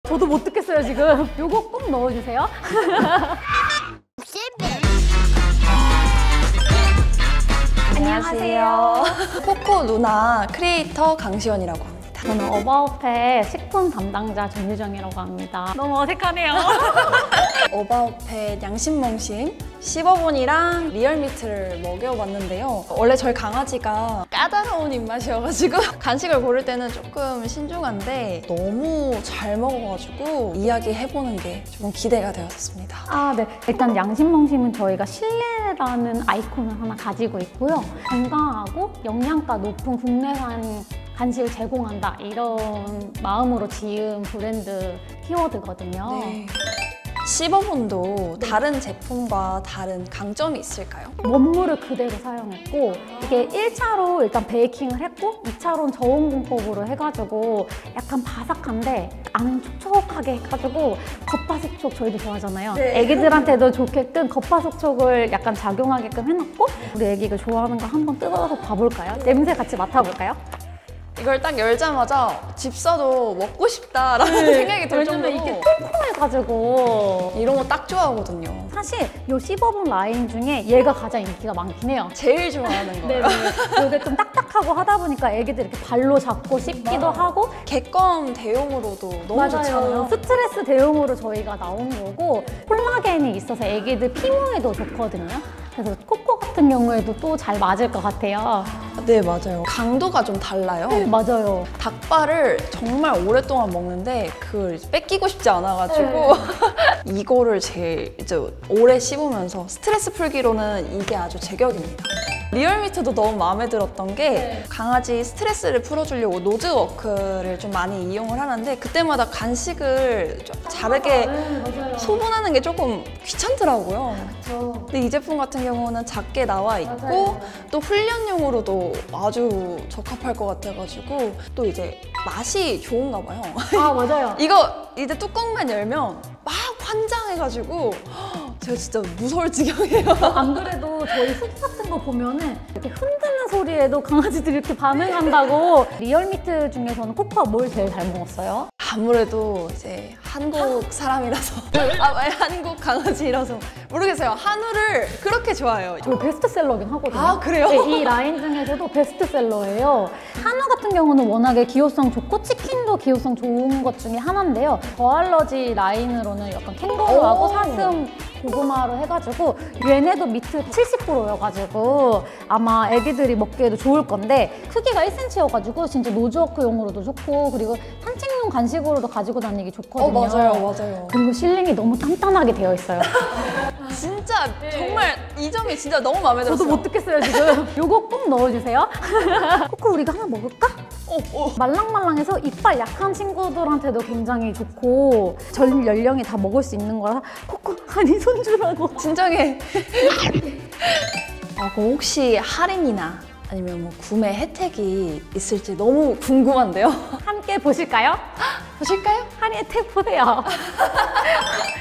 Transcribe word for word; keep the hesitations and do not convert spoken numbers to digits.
저도 못 듣겠어요 지금. 요거 꼭 넣어주세요. 안녕하세요. 코코 누나 크리에이터 강시원이라고 합니다. 저는 어바웃의 식품 담당자 전유정이라고 합니다. 너무 어색하네요. 어바웃의 양심멍심 씹어본이랑 리얼미트를 먹여봤는데요. 원래 저희 강아지가 까다로운 입맛이어가지고 간식을 고를 때는 조금 신중한데 너무 잘 먹어가지고 이야기해보는 게 조금 기대가 되었습니다. 아, 네. 일단 양심멍심은 저희가 신뢰라는 아이콘을 하나 가지고 있고요. 건강하고 영양가 높은 국내산 간식을 제공한다 이런 마음으로 지은 브랜드 키워드거든요. 네. 씹어본도 네. 다른 제품과 다른 강점이 있을까요? 원물을 그대로 사용했고 이게 일 차로 일단 베이킹을 했고 이 차로는 저온 공법으로 해가지고 약간 바삭한데 안은 촉촉하게 해가지고 겉바속촉 저희도 좋아하잖아요. 네. 애기들한테도 좋게끔 겉바속촉을 약간 작용하게끔 해놨고 우리 애기가 좋아하는 거 한번 뜯어서 봐볼까요? 냄새 같이 맡아볼까요? 이걸 딱 열자마자 집사도 먹고 싶다라는 네. 생각이 들 정도로 이게 통통해가지고 이런 거 딱 좋아하거든요. 사실 요 씹어본 라인 중에 얘가 가장 인기가 많긴 해요. 제일 좋아하는 거예요. 네네. 이게 좀 딱딱하고 하다 보니까 애기들 이렇게 발로 잡고 씹기도 맞아요. 하고 객검 대용으로도 너무 맞아요. 좋잖아요. 스트레스 대용으로 저희가 나온 거고 콜라겐이 있어서 애기들 피부에도 좋거든요. 그래서 코코 같은 경우에도 또 잘 맞을 것 같아요. 네, 맞아요. 강도가 좀 달라요. 네, 맞아요. 닭발을 정말 오랫동안 먹는데 그걸 뺏기고 싶지 않아가지고 네. 이거를 제일 이제 오래 씹으면서 스트레스 풀기로는 이게 아주 제격입니다. 리얼미트도 너무 마음에 들었던 게 네. 강아지 스트레스를 풀어주려고 노즈워크를 좀 많이 이용을 하는데 그때마다 간식을 좀 다르게 아, 네, 소분하는 게 조금 귀찮더라고요. 그렇죠. 근데 이 제품 같은 경우는 작게 나와 있고 맞아요. 또 훈련용으로도 아주 적합할 것 같아가지고 또 이제 맛이 좋은가 봐요. 아, 맞아요. 이거 이제 뚜껑만 열면 막 환장해가지고 제가 진짜 무서울 지경이에요. 안 그래도 저희 숲 같은 거 보면은 이렇게 흔드는 소리에도 강아지들이 이렇게 반응한다고. 리얼미트 중에서는 코코가 뭘 제일 잘 먹었어요? 아무래도 이제 한국 사람이라서 아, 아니, 한국 강아지라서 모르겠어요. 한우를 그렇게 좋아해요. 저희 베스트셀러긴 하거든요. 아, 그래요? 네, 이 라인 중에서도 베스트셀러예요. 한우 같은 경우는 워낙에 기호성 좋고 치킨도 기호성 좋은 것 중에 하나인데요. 저알러지 라인으로는 약간 캥거루하고 사슴, 고구마로 해가지고 얘네도 미트 칠십 퍼센트여가지고 아마 애기들이 먹기에도 좋을 건데 크기가 일 센티미터여가지고 진짜 노즈워크용으로도 좋고 그리고 산책용 간식으로도 가지고 다니기 좋거든요. 어, 맞아요, 맞아요. 그리고 실링이 너무 단단하게 되어 있어요. 진짜 정말 이 점이 진짜 너무 마음에 들었어요. 저도 못 듣겠어요 지금. 요거 꼭 넣어주세요. 코코 우리가 하나 먹을까? 어, 어. 말랑말랑해서 이빨 약한 친구들한테도 굉장히 좋고 전 연령이 다 먹을 수 있는 거라 코코 아니 손주라고. 진정해. 아, 그럼 혹시 할인이나 아니면 뭐 구매 혜택이 있을지 너무 궁금한데요. 함께 보실까요? 보실까요? 할인 혜택 보세요.